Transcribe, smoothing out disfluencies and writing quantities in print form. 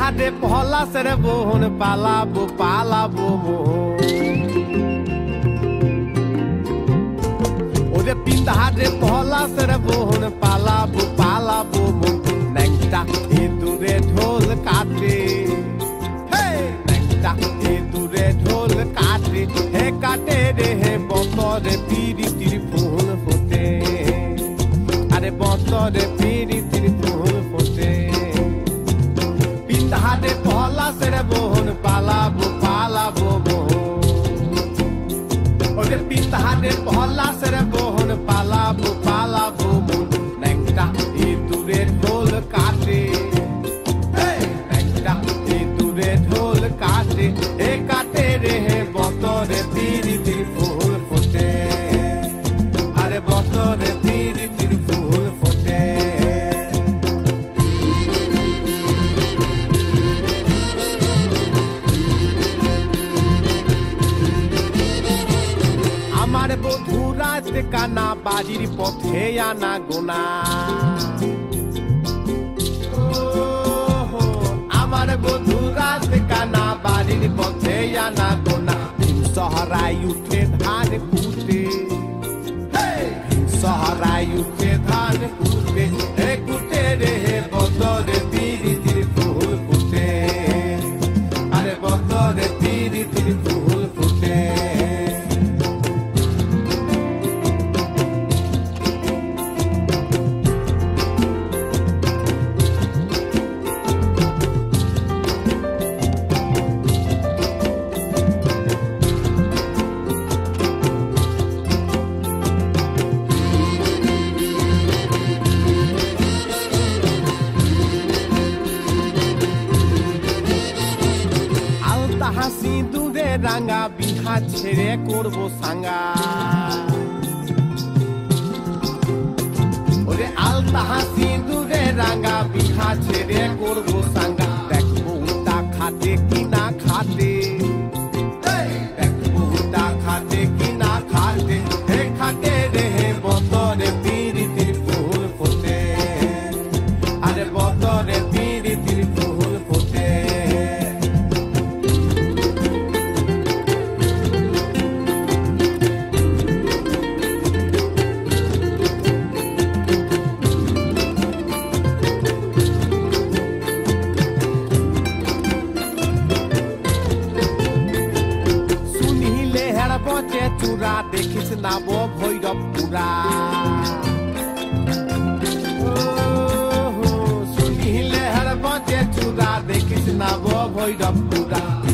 হাতে পলাশের বোন পালাবো পালাবো ওরে পিন্দা হাতে পলাশের বোন পালাবো পালাবো ন্যাংটা ইঁদুরে ঢোল কাটে ন্যাংটা ইঁদুরে ঢোল কাটে হে কাটে রে হে বতরে পিরিতির ফুল ফোটে আরে বতরে পিরিতির ফুল ফোটে পিন্দা হাতে পলাশের বোন পালাবো পালাবো ওরে পিন্দা হাতে পলাশের বোন পালাবো পালাবো ন্যাংটা ইঁদুরে ঢোল কাটে ন্যাংটা ইঁদুরে ঢোল কাটে হে কাটে রে হে বতরে পিরিতির ফুল ফোটে আরে বতরে পিরিতির ফুল ফোটে আমার বধূ রাত কানা বাড়ির পথে আনা গোনা আমার বধূ রাত কানা বাড়ির পথে আনা গোনা সহরাই উঠে ধান কুটে সহরাই উঠে ধান কুটে হে কুটে রে হে বতরে পিরিতির ফুল ফুটে আরে বতরে পিরিতির ফুল ফুটে হাসি দূরে রাঙা বিহা ছেড়ে করবো সাঙ্গা ওরে আলতা হাসি দূরে রাঙা বিহা ছেড়ে করবো সাঙ্গা দেখবো উল্টা খাতে কি না খাতে দেখবো উল্টা খাতে কি না খাতে হে খাতে রে হে বতরে পিরিতির ফুল ফোটে আরে বতরে পিরিতির ফুল ফোটে বচে চূড়া দেখিস নাব ভৈরব পুরা শুনিলে হার বচে চূড়া দেখিস নাব ভৈরব পুরা